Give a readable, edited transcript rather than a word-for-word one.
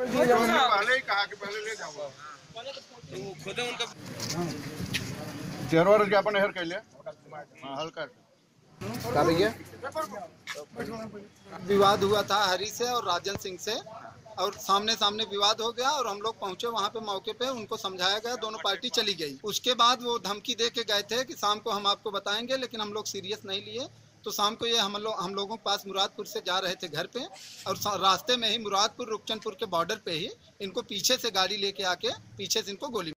पहले ही कहा कि पहले ले जाऊंगा खुद उनका चेहरा ज्ञापन हेर कैले हल्का का भैया विवाद हुआ था हरी से और राजन सिंह से, और सामने सामने विवाद हो गया और हम लोग पहुंचे वहां पे मौके पे, उनको समझाया गया, दोनों पार्टी चली गई। उसके बाद वो धमकी दे के गए थे कि शाम को हम आपको बताएंगे, लेकिन हम लोग सीरियस नहीं लिए। तो शाम को ये हम लोगों के पास मुरादपुर से जा रहे थे घर पे, और रास्ते में ही मुरादपुर रुकचनपुर के बॉर्डर पे ही इनको पीछे से गाड़ी लेके आके पीछे से इनको गोली